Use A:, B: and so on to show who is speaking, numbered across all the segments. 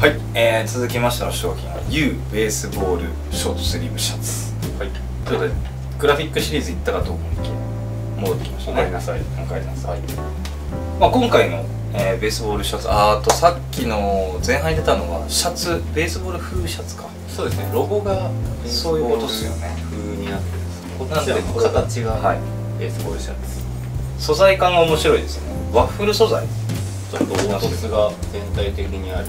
A: はい、続きましての商品は U ベースボールショートスリーブシャツ。はい、ということでグラフィックシリーズいったかと思いきや戻ってきましたね。おかえりなさい。おかえりなさい。まあ、今回の、ベースボールシャツ、あとさっきの前半に出たのはシャツ、ベースボール風シャツか。
B: そうですね、ロゴが
A: そういうことですよね。
B: 風になってるんです。こっちは形がベースボールシャツ。
A: 素材感が面白いですね。ワッフル素材。
B: ちょっと凹凸が全体的にある。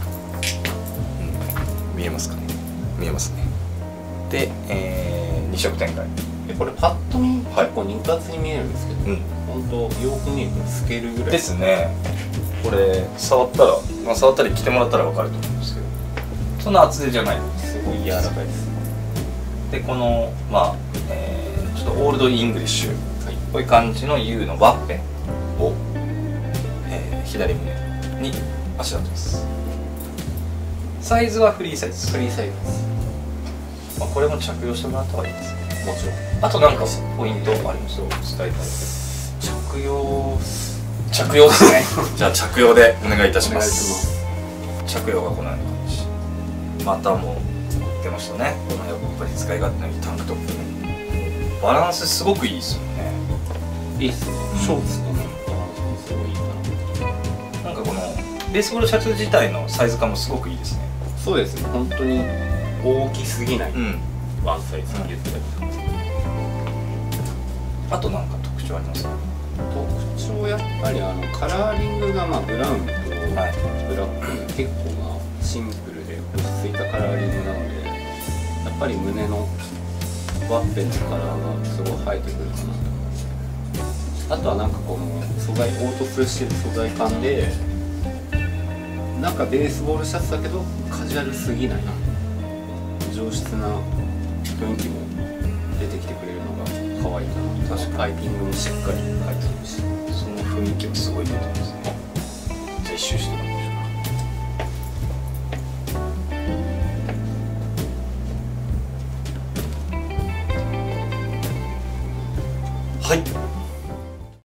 A: 見えますかね。見えますね。で、2色展開。
B: これパッと見結構肉厚に見えるんですけど、本当よく見ると透けるぐらい
A: ですね。これ触ったら、まあ、触ったり着てもらったら分かると思うんですけど、そんな厚手じゃないです。
B: すごい柔らかいです。
A: でこのまあ、ちょっとオールドイングリッシュ、こういう感じの U のワッペンを、左胸にあしらってます。サイズはフリーサイズ。
B: フリーサイズです。
A: まあ、これも着用してもらった方がいいですね。
B: もちろん。
A: あとなんかポイントあります？伝えたい。
B: 着用
A: ですね。じゃあ着用でお願いいたします。着用がこのような感じ。またも出ましたね。このやっぱり使い勝手のいいタンクトップ。バランスすごくいいですよね。
B: いいっすね。ショーツとのバランスもすごいいい
A: な。なんかこのベースボールシャツ自体のサイズ感もすごくいいですね。
B: そうですね。本当に大きすぎない。ワンサイズ言ったりとか。
A: あとなんか特徴ありますか？
B: 特徴やっぱりカラーリングがまあブラウンとブラック、結構まあシンプルで落ち着いたカラーリングなので、やっぱり胸のワッペンのカラーがすごい映えてくるかなと思います。あとはなんかこの素材、凹凸してる素材感で、なんかベースボールシャツだけどカジュアルすぎないな、上質な雰囲気も出てきてくれるのが可愛いかな。確かパイピングもしっかり入ってるし、
A: その雰囲気もすごい出てますね。じゃあ一周してみましょう。はい。